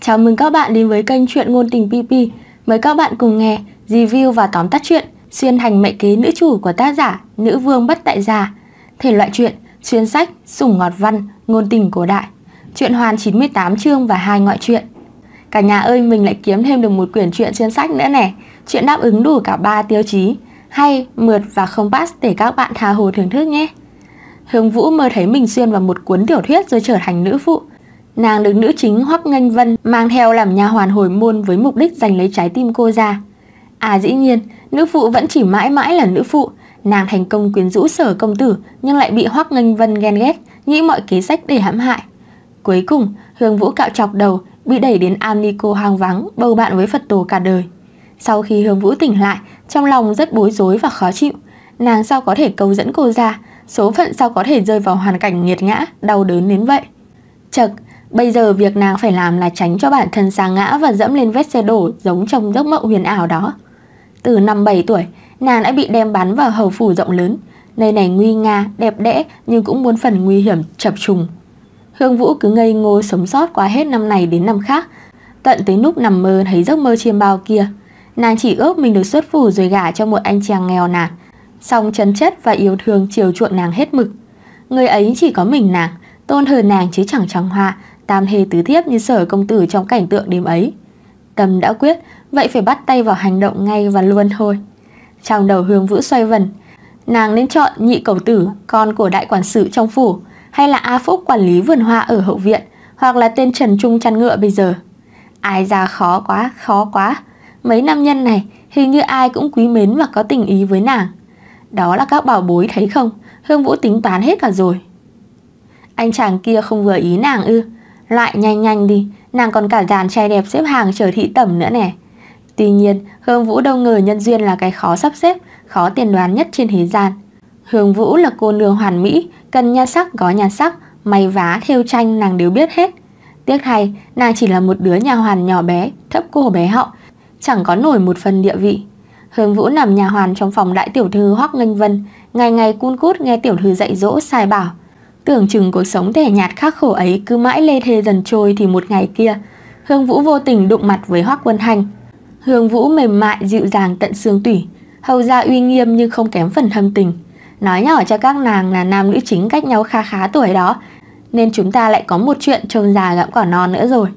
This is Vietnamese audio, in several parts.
Chào mừng các bạn đến với kênh Truyện Ngôn Tình PP. Mời các bạn cùng nghe, review và tóm tắt truyện Xuyên Thành Mẹ Kế Nữ Chủ của tác giả Nữ Vương Bất Tại Gia. Thể loại truyện, xuyên sách, sủng ngọt văn, ngôn tình cổ đại. Truyện hoàn 98 chương và 2 ngoại truyện. Cả nhà ơi, mình lại kiếm thêm được một quyển truyện xuyên sách nữa nè. Truyện đáp ứng đủ cả 3 tiêu chí: hay, mượt và không pass để các bạn tha hồ thưởng thức nhé. Hương Vũ mơ thấy mình xuyên vào một cuốn tiểu thuyết rồi trở thành nữ phụ. Nàng được nữ chính Hoắc Nghênh Vân mang theo làm nha hoàn hồi môn với mục đích giành lấy trái tim cô ra. Dĩ nhiên, nữ phụ vẫn chỉ mãi mãi là nữ phụ. Nàng thành công quyến rũ Sở công tử nhưng lại bị Hoắc Nghênh Vân ghen ghét, nghĩ mọi kế sách để hãm hại. Cuối cùng, Hương Vũ cạo chọc đầu, bị đẩy đến am ni cô hoang vắng, bầu bạn với Phật tổ cả đời. Sau khi Hương Vũ tỉnh lại, trong lòng rất bối rối và khó chịu. Nàng sao có thể câu dẫn cô ra, số phận sao có thể rơi vào hoàn cảnh nghiệt ngã, đau đớn đến vậy. Chậc, bây giờ việc nàng phải làm là tránh cho bản thân sa ngã và dẫm lên vết xe đổ giống trong giấc mộng huyền ảo đó. Từ năm 7 tuổi, nàng đã bị đem bắn vào hầu phủ rộng lớn. Nơi này nguy nga, đẹp đẽ nhưng cũng muôn phần nguy hiểm chập trùng. Hương Vũ cứ ngây ngô sống sót qua hết năm này đến năm khác, tận tới lúc nằm mơ thấy giấc mơ chiêm bao kia. Nàng chỉ ước mình được xuất phủ rồi gả cho một anh chàng nghèo nàn, song chân chất và yêu thương chiều chuộng nàng hết mực. Người ấy chỉ có mình nàng, tôn thờ nàng chứ chẳng trăng hoa, tam thê tứ thiếp như Sở công tử trong cảnh tượng đêm ấy. Tâm đã quyết, vậy phải bắt tay vào hành động ngay và luôn thôi. Trong đầu Hương Vũ xoay vần, nàng nên chọn Nhị cẩu tử, con của đại quản sự trong phủ, hay là A Phúc quản lý vườn hoa ở hậu viện, hoặc là tên Trần Trung chăn ngựa bây giờ. Ai ra khó quá. Mấy nam nhân này hình như ai cũng quý mến và có tình ý với nàng. Đó là các bảo bối thấy không, Hương Vũ tính toán hết cả rồi. Anh chàng kia không vừa ý nàng ư? Loại nhanh đi, nàng còn cả dàn trai đẹp xếp hàng chờ thị tẩm nữa nè. Tuy nhiên, Hương Vũ đâu ngờ nhân duyên là cái khó sắp xếp, khó tiên đoán nhất trên thế gian. Hương Vũ là cô nương hoàn mỹ, cần nhan sắc có nhan sắc, may vá thêu tranh nàng đều biết hết. Tiếc thay, nàng chỉ là một đứa nha hoàn nhỏ bé, thấp cổ bé họng, chẳng có nổi một phần địa vị. Hương Vũ nằm nha hoàn trong phòng đại tiểu thư Hoắc Nghênh Vân, ngày ngày cun cút nghe tiểu thư dạy dỗ sai bảo. Tưởng chừng cuộc sống tẻ nhạt khắc khổ ấy cứ mãi lê thê dần trôi thì một ngày kia, Hương Vũ vô tình đụng mặt với Hoắc Vân Hành. Hương Vũ mềm mại dịu dàng tận xương tủy, hầu ra uy nghiêm nhưng không kém phần thâm tình. Nói nhỏ cho các nàng là nam nữ chính cách nhau khá tuổi đó, nên chúng ta lại có một chuyện trông già gặm cỏ non nữa rồi.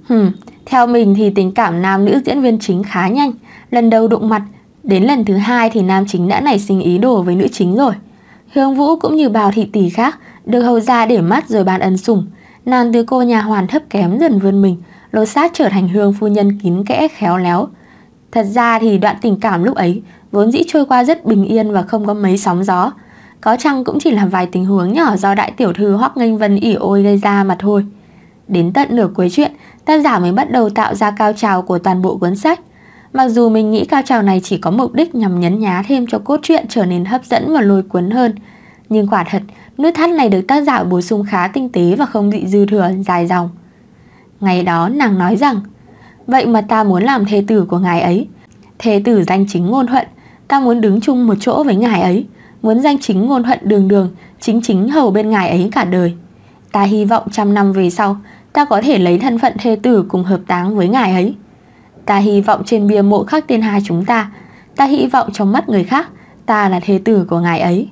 Theo mình thì tình cảm nam nữ diễn viên chính khá nhanh. Lần đầu đụng mặt, đến lần thứ hai thì nam chính đã nảy sinh ý đồ với nữ chính rồi. Hương Vũ cũng như bào thị tỷ khác, được hầu ra để mắt rồi ban ân sủng. Nàng từ cô nhà hoàn thấp kém dần vươn mình, lột xác trở thành Hương phu nhân kín kẽ khéo léo. Thật ra thì đoạn tình cảm lúc ấy vốn dĩ trôi qua rất bình yên và không có mấy sóng gió. Có chăng cũng chỉ là vài tình huống nhỏ do đại tiểu thư Hoắc Nghênh Vân ỉ ôi gây ra mà thôi. Đến tận nửa cuối chuyện, tác giả mới bắt đầu tạo ra cao trào của toàn bộ cuốn sách. Mặc dù mình nghĩ cao trào này chỉ có mục đích nhằm nhấn nhá thêm cho cốt truyện trở nên hấp dẫn và lôi cuốn hơn, nhưng quả thật, nút thắt này được tác giả bổ sung khá tinh tế và không bị dư thừa dài dòng. Ngày đó nàng nói rằng, vậy mà ta muốn làm thê tử của ngài ấy, thê tử danh chính ngôn thuận, ta muốn đứng chung một chỗ với ngài ấy, muốn danh chính ngôn thuận đường đường, chính hầu bên ngài ấy cả đời. Ta hy vọng 100 năm về sau, ta có thể lấy thân phận thê tử cùng hợp táng với ngài ấy. Ta hy vọng trên bia mộ khắc tên hai chúng ta hy vọng trong mắt người khác, ta là thê tử của ngài ấy.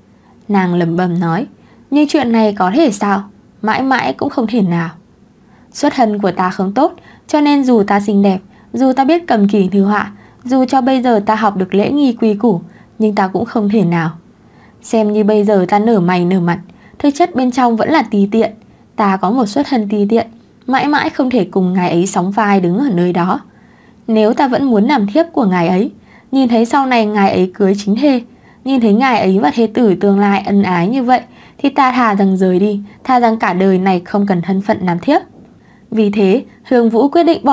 Nàng lẩm bẩm nói, nhưng chuyện này có thể sao? Mãi mãi cũng không thể nào. Xuất thân của ta không tốt, cho nên dù ta xinh đẹp, dù ta biết cầm kỳ thư họa, dù cho bây giờ ta học được lễ nghi quy củ, nhưng ta cũng không thể nào. Xem như bây giờ ta nở mày nở mặt, thực chất bên trong vẫn là ti tiện. Ta có một xuất thân ti tiện, mãi mãi không thể cùng ngài ấy sóng vai đứng ở nơi đó. Nếu ta vẫn muốn làm thiếp của ngài ấy, nhìn thấy sau này ngài ấy cưới chính thê, nhìn thấy ngài ấy và thê tử tương lai ân ái như vậy, thì ta thà rằng rời đi, thà rằng cả đời này không cần thân phận làm thiếp. Vì thế, Hương Vũ quyết định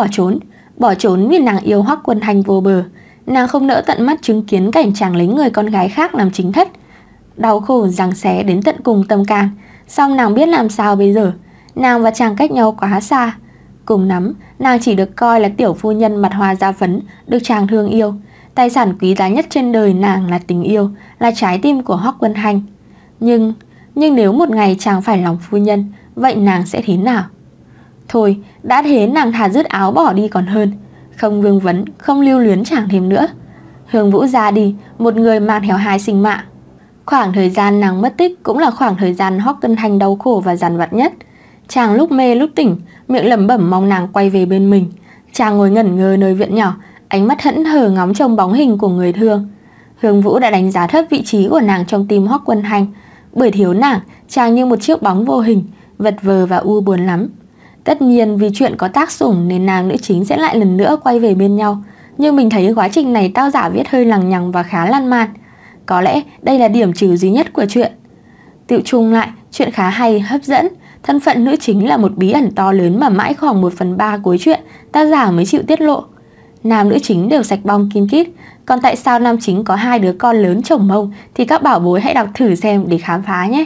bỏ trốn vì nàng yêu Hoắc Vân Hành vô bờ. Nàng không nỡ tận mắt chứng kiến cảnh chàng lấy người con gái khác làm chính thất. Đau khổ giằng xé đến tận cùng tâm can, song nàng biết làm sao bây giờ. Nàng và chàng cách nhau quá xa. Cùng lắm, nàng chỉ được coi là tiểu phu nhân mặt hoa da phấn, được chàng thương yêu. Tài sản quý giá nhất trên đời nàng là tình yêu, là trái tim của Hoắc Vân Hành. Nhưng nếu một ngày chàng phải lòng phu nhân, vậy nàng sẽ thế nào? Thôi, đã thế nàng thà dứt áo bỏ đi còn hơn. Không vương vấn, không lưu luyến chẳng thêm nữa. Hương Vũ ra đi, một người mang theo hai sinh mạng. Khoảng thời gian nàng mất tích cũng là khoảng thời gian Hoắc Cân Thanh đau khổ và dằn vặt nhất. Chàng lúc mê lúc tỉnh, miệng lẩm bẩm mong nàng quay về bên mình. Chàng ngồi ngẩn ngơ nơi viện nhỏ, ánh mắt hững hờ ngóng trông bóng hình của người thương. Hương Vũ đã đánh giá thấp vị trí của nàng trong tim Hoắc Quân Thanh. Bởi thiếu nàng, chàng như một chiếc bóng vô hình, vật vờ và u buồn lắm. Tất nhiên vì chuyện có tác xủng nên nàng nữ chính sẽ lại lần nữa quay về bên nhau. Nhưng mình thấy quá trình này tác giả viết hơi lằng nhằng và khá lan man. Có lẽ đây là điểm trừ duy nhất của chuyện. Tựu chung lại, chuyện khá hay, hấp dẫn. Thân phận nữ chính là một bí ẩn to lớn mà mãi khoảng 1/3 cuối chuyện tác giả mới chịu tiết lộ. Nam nữ chính đều sạch bong kim kít. Còn tại sao nam chính có 2 đứa con lớn chồng mông thì các bảo bối hãy đọc thử xem để khám phá nhé.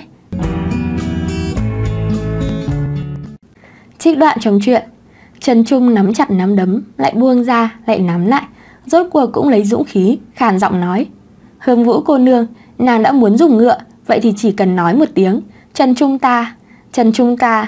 Trích đoạn trong chuyện. Trần Trung nắm chặt nắm đấm, lại buông ra, lại nắm lại. Rốt cuộc cũng lấy dũng khí, khàn giọng nói: Hương Vũ cô nương, nàng đã muốn dùng ngựa, vậy thì chỉ cần nói một tiếng: Trần Trung ta, Trần Trung ta.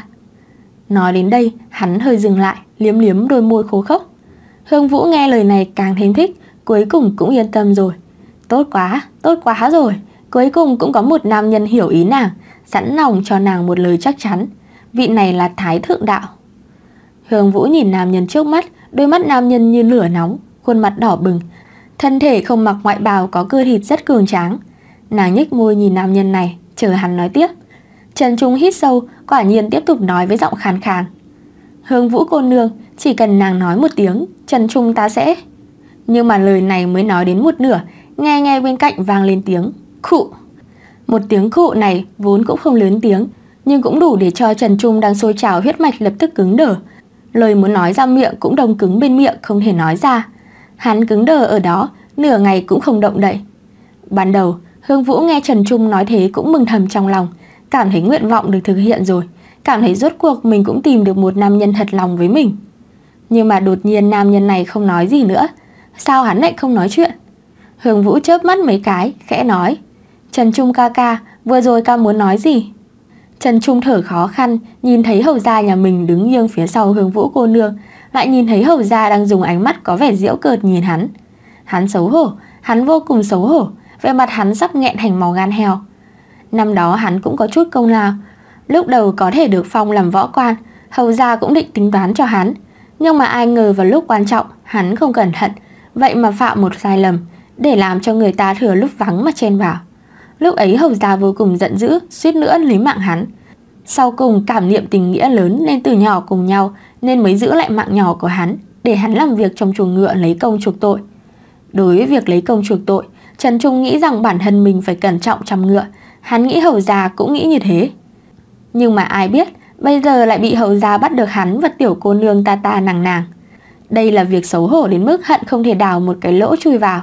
Nói đến đây, hắn hơi dừng lại, liếm liếm đôi môi khô khốc. Hương Vũ nghe lời này càng thêm thích, cuối cùng cũng yên tâm rồi. Tốt quá rồi. Cuối cùng cũng có một nam nhân hiểu ý nàng, sẵn lòng cho nàng một lời chắc chắn. Vị này là Thái Thượng Đạo. Hương Vũ nhìn nam nhân trước mắt, đôi mắt nam nhân như lửa nóng, khuôn mặt đỏ bừng, thân thể không mặc ngoại bào có cơ thịt rất cường tráng. Nàng nhếch môi nhìn nam nhân này, chờ hắn nói tiếp. Trần Trung hít sâu, quả nhiên tiếp tục nói với giọng khàn khàn: Hương Vũ cô nương, chỉ cần nàng nói một tiếng, Trần Trung ta sẽ... Nhưng mà lời này mới nói đến một nửa, nghe bên cạnh vang lên tiếng khụ. Một tiếng khụ này vốn cũng không lớn tiếng, nhưng cũng đủ để cho Trần Trung đang sôi trào huyết mạch lập tức cứng đờ. Lời muốn nói ra miệng cũng đông cứng bên miệng, không thể nói ra. Hắn cứng đờ ở đó, nửa ngày cũng không động đậy. Ban đầu, Hương Vũ nghe Trần Trung nói thế cũng mừng thầm trong lòng, cảm thấy nguyện vọng được thực hiện rồi, cảm thấy rốt cuộc mình cũng tìm được một nam nhân thật lòng với mình. Nhưng mà đột nhiên nam nhân này không nói gì nữa. Sao hắn lại không nói chuyện? Hương Vũ chớp mắt mấy cái, khẽ nói: Trần Trung ca ca, vừa rồi ca muốn nói gì? Trần Trung thở khó khăn, nhìn thấy hầu gia nhà mình đứng nghiêng phía sau Hương Vũ cô nương, lại nhìn thấy hầu gia đang dùng ánh mắt có vẻ giễu cợt nhìn hắn. Hắn xấu hổ, hắn vô cùng xấu hổ, vẻ mặt hắn sắp nghẹn thành màu gan heo. Năm đó hắn cũng có chút công lao, lúc đầu có thể được phong làm võ quan, hầu gia cũng định tính toán cho hắn. Nhưng mà ai ngờ vào lúc quan trọng, hắn không cẩn thận, vậy mà phạm một sai lầm, để làm cho người ta thừa lúc vắng mà chen vào. Lúc ấy hầu gia vô cùng giận dữ, suýt nữa lấy mạng hắn. Sau cùng cảm niệm tình nghĩa lớn nên từ nhỏ cùng nhau, nên mới giữ lại mạng nhỏ của hắn, để hắn làm việc trong chuồng ngựa lấy công chuộc tội. Đối với việc lấy công chuộc tội, Trần Trung nghĩ rằng bản thân mình phải cẩn trọng chăm ngựa. Hắn nghĩ hầu gia cũng nghĩ như thế. Nhưng mà ai biết, bây giờ lại bị hầu gia bắt được hắn và tiểu cô nương ta nàng. Đây là việc xấu hổ đến mức hận không thể đào một cái lỗ chui vào.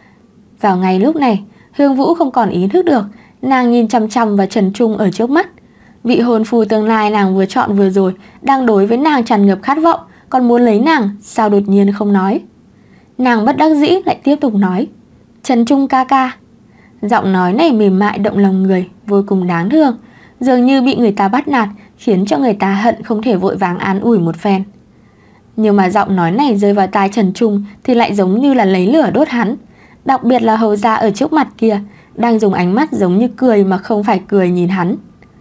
Vào ngay lúc này, Hương Vũ không còn ý thức được, nàng nhìn chằm chằm vào Trần Trung ở trước mắt. Vị hôn phu tương lai nàng vừa chọn vừa rồi đang đối với nàng tràn ngập khát vọng, còn muốn lấy nàng, sao đột nhiên không nói? Nàng bất đắc dĩ lại tiếp tục nói: Trần Trung ca ca. Giọng nói này mềm mại động lòng người, vô cùng đáng thương, dường như bị người ta bắt nạt, khiến cho người ta hận không thể vội vàng an ủi một phen. Nhưng mà giọng nói này rơi vào tai Trần Trung thì lại giống như là lấy lửa đốt hắn. Đặc biệt là hầu gia ở trước mặt kia, đang dùng ánh mắt giống như cười mà không phải cười nhìn hắn.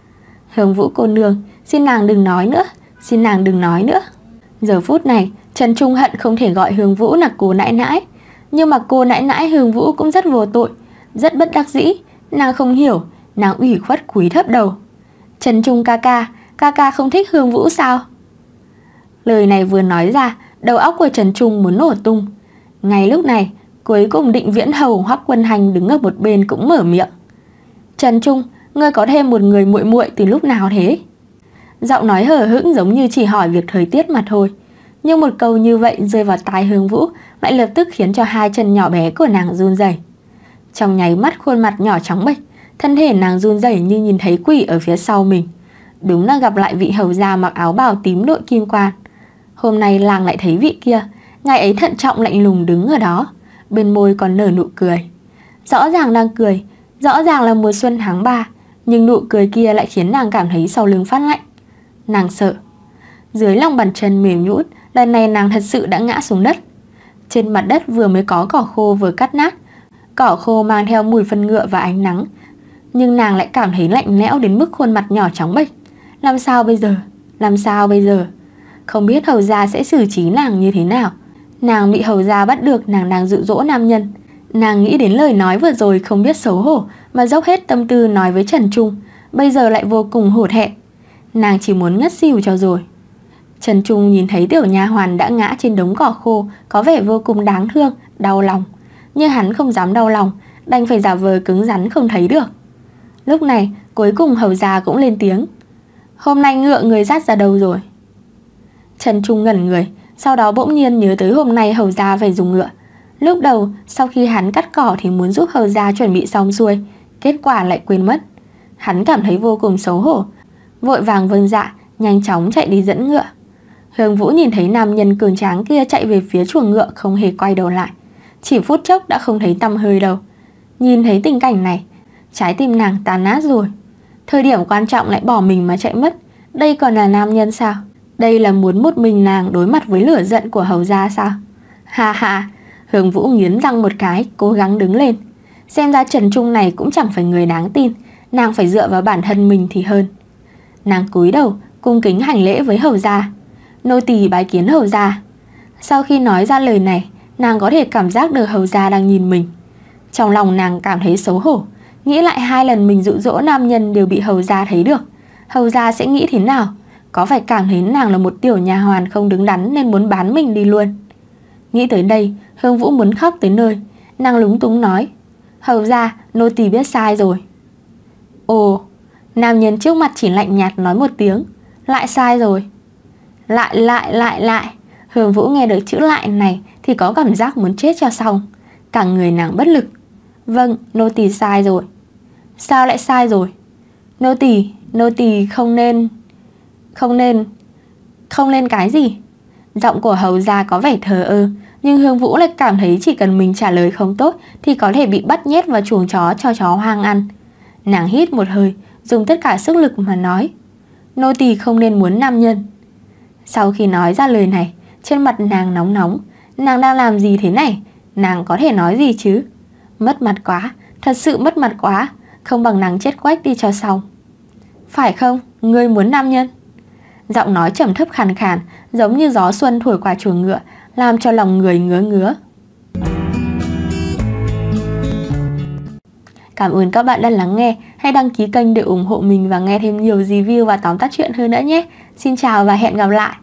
Hương Vũ cô nương, xin nàng đừng nói nữa, xin nàng đừng nói nữa. Giờ phút này, Trần Trung hận không thể gọi Hương Vũ là cô nãi nãi. Nhưng mà cô nãi nãi Hương Vũ cũng rất vô tội, rất bất đắc dĩ. Nàng không hiểu, nàng ủy khuất cúi thấp đầu. Trần Trung ca ca không thích Hương Vũ sao? Lời này vừa nói ra, đầu óc của Trần Trung muốn nổ tung. Ngay lúc này, cuối cùng Định Viễn hầu Hoắc Quân Hành đứng ở một bên cũng mở miệng. Trần Trung, ngươi có thêm một người muội muội từ lúc nào thế? Giọng nói hờ hững giống như chỉ hỏi việc thời tiết mà thôi. Nhưng một câu như vậy rơi vào tai Hương Vũ lại lập tức khiến cho hai chân nhỏ bé của nàng run rẩy. Trong nháy mắt khuôn mặt nhỏ trắng bệch, thân thể nàng run rẩy như nhìn thấy quỷ ở phía sau mình. Đúng là gặp lại vị hầu gia mặc áo bào tím đội kim quan. Hôm nay làng lại thấy vị kia, ngài ấy thận trọng lạnh lùng đứng ở đó, bên môi còn nở nụ cười. Rõ ràng đang cười, rõ ràng là mùa xuân tháng 3, nhưng nụ cười kia lại khiến nàng cảm thấy sau lưng phát lạnh. Nàng sợ. Dưới lòng bàn chân mềm nhũn, lần này nàng thật sự đã ngã xuống đất. Trên mặt đất vừa mới có cỏ khô vừa cắt nát. Cỏ khô mang theo mùi phân ngựa và ánh nắng, nhưng nàng lại cảm thấy lạnh lẽo đến mức khuôn mặt nhỏ trắng bệch. Làm sao bây giờ? Làm sao bây giờ? Không biết Hầu gia sẽ xử trí nàng như thế nào. Nàng bị Hầu gia bắt được nàng đang dụ dỗ nam nhân. Nàng nghĩ đến lời nói vừa rồi không biết xấu hổ mà dốc hết tâm tư nói với Trần Trung, bây giờ lại vô cùng hổ thẹn. Nàng chỉ muốn ngất xỉu cho rồi. Trần Trung nhìn thấy tiểu nha hoàn đã ngã trên đống cỏ khô, có vẻ vô cùng đáng thương, đau lòng. Nhưng hắn không dám đau lòng, đành phải giả vờ cứng rắn không thấy được. Lúc này, cuối cùng Hầu gia cũng lên tiếng. Hôm nay ngựa người dắt ra đâu rồi? Trần Trung ngẩn người, sau đó bỗng nhiên nhớ tới hôm nay Hầu gia phải dùng ngựa. Lúc đầu, sau khi hắn cắt cỏ thì muốn giúp Hầu gia chuẩn bị xong xuôi, kết quả lại quên mất. Hắn cảm thấy vô cùng xấu hổ, vội vàng vâng dạ, nhanh chóng chạy đi dẫn ngựa. Hương Vũ nhìn thấy nam nhân cường tráng kia chạy về phía chuồng ngựa không hề quay đầu lại. Chỉ phút chốc đã không thấy tăm hơi đâu. Nhìn thấy tình cảnh này, trái tim nàng tan nát rồi. Thời điểm quan trọng lại bỏ mình mà chạy mất. Đây còn là nam nhân sao? Đây là muốn một mình nàng đối mặt với lửa giận của Hầu gia sao? Ha ha, Hương Vũ nghiến răng một cái, cố gắng đứng lên. Xem ra Trần Trung này cũng chẳng phải người đáng tin, nàng phải dựa vào bản thân mình thì hơn. Nàng cúi đầu, cung kính hành lễ với Hầu gia. Nô tỳ bái kiến Hầu gia. Sau khi nói ra lời này, nàng có thể cảm giác được Hầu gia đang nhìn mình. Trong lòng nàng cảm thấy xấu hổ, nghĩ lại 2 lần mình dụ dỗ nam nhân đều bị Hầu gia thấy được. Hầu gia sẽ nghĩ thế nào? Có phải cảm thấy nàng là một tiểu nha hoàn không đứng đắn nên muốn bán mình đi luôn? Nghĩ tới đây, Hương Vũ muốn khóc tới nơi. Nàng lúng túng nói, Hầu gia, nô tỳ biết sai rồi. Ồ, nam nhân trước mặt chỉ lạnh nhạt nói một tiếng, lại sai rồi. Lại. Hương Vũ nghe được chữ lại này thì có cảm giác muốn chết cho xong. Cả người nàng bất lực. Vâng, nô tỳ sai rồi. Sao lại sai rồi? Nô tỳ không nên cái gì? Giọng của Hầu gia có vẻ thờ ơ, nhưng Hương Vũ lại cảm thấy chỉ cần mình trả lời không tốt thì có thể bị bắt nhét vào chuồng chó cho chó hoang ăn. Nàng hít một hơi, dùng tất cả sức lực mà nói, nô tỳ không nên muốn nam nhân. Sau khi nói ra lời này, trên mặt nàng nóng nóng. Nàng đang làm gì thế này? Nàng có thể nói gì chứ? Mất mặt quá, thật sự mất mặt quá. Không bằng nàng chết quách đi cho xong. Phải không? Ngươi muốn nam nhân? Giọng nói trầm thấp khàn khàn, giống như gió xuân thổi qua chuồng ngựa, làm cho lòng người ngứa ngứa. Cảm ơn các bạn đã lắng nghe. Hãy đăng ký kênh để ủng hộ mình và nghe thêm nhiều review và tóm tắt chuyện hơn nữa nhé. Xin chào và hẹn gặp lại.